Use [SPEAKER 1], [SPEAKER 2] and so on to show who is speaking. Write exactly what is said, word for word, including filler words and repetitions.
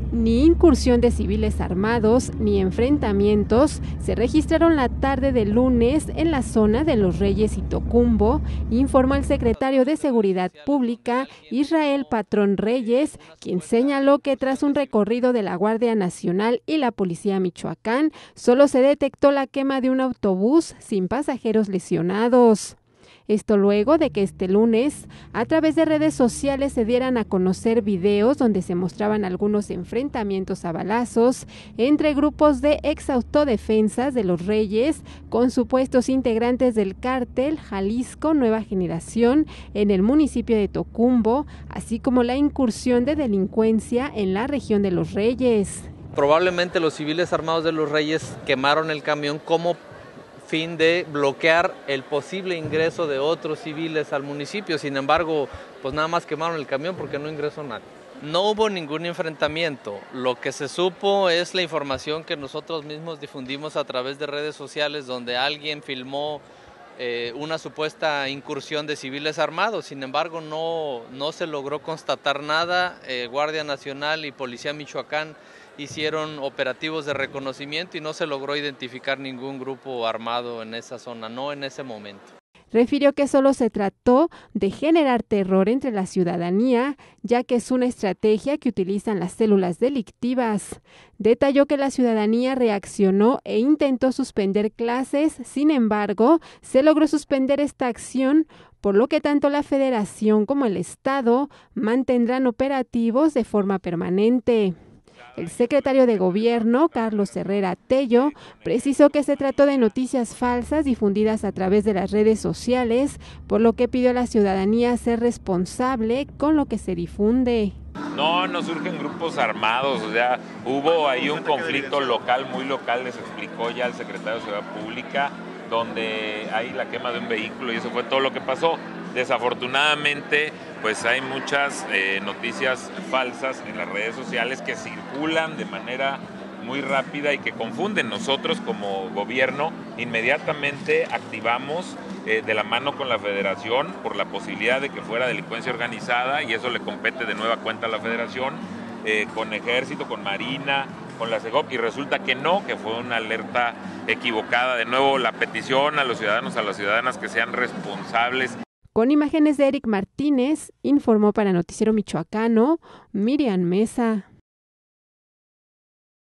[SPEAKER 1] Ni incursión de civiles armados ni enfrentamientos se registraron la tarde del lunes en la zona de Los Reyes y Tocumbo, informó el secretario de Seguridad Pública, Israel Patrón Reyes, quien señaló que tras un recorrido de la Guardia Nacional y la Policía Michoacán, solo se detectó la quema de un autobús sin pasajeros lesionados. Esto luego de que este lunes, a través de redes sociales, se dieran a conocer videos donde se mostraban algunos enfrentamientos a balazos entre grupos de ex autodefensas de Los Reyes con supuestos integrantes del cártel Jalisco Nueva Generación en el municipio de Tocumbo, así como la incursión de delincuencia en la región de Los Reyes.
[SPEAKER 2] Probablemente los civiles armados de Los Reyes quemaron el camión como fin de bloquear el posible ingreso de otros civiles al municipio. Sin embargo, pues nada más quemaron el camión porque no ingresó nadie. No hubo ningún enfrentamiento. Lo que se supo es la información que nosotros mismos difundimos a través de redes sociales, donde alguien filmó eh, una supuesta incursión de civiles armados. Sin embargo, no, no se logró constatar nada. Eh, Guardia Nacional y Policía Michoacán hicieron operativos de reconocimiento y no se logró identificar ningún grupo armado en esa zona, no en ese momento.
[SPEAKER 1] Refirió que solo se trató de generar terror entre la ciudadanía, ya que es una estrategia que utilizan las células delictivas. Detalló que la ciudadanía reaccionó e intentó suspender clases, sin embargo, se logró suspender esta acción, por lo que tanto la Federación como el Estado mantendrán operativos de forma permanente. El secretario de Gobierno, Carlos Herrera Tello, precisó que se trató de noticias falsas difundidas a través de las redes sociales, por lo que pidió a la ciudadanía ser responsable con lo que se difunde.
[SPEAKER 3] No, no surgen grupos armados, o sea, hubo ahí un conflicto local, muy local, les explicó ya el secretario de Seguridad Pública, donde hay la quema de un vehículo y eso fue todo lo que pasó. Desafortunadamente, pues hay muchas eh, noticias falsas en las redes sociales que circulan de manera muy rápida y que confunden. Nosotros como gobierno inmediatamente activamos eh, de la mano con la Federación por la posibilidad de que fuera delincuencia organizada, y eso le compete de nueva cuenta a la Federación, eh, con Ejército, con Marina, con la Segov, y resulta que no, que fue una alerta equivocada. De nuevo, la petición a los ciudadanos, a las ciudadanas que sean responsables.
[SPEAKER 1] Con imágenes de Eric Martínez, informó para Noticiero Michoacano, Miriam Mesa.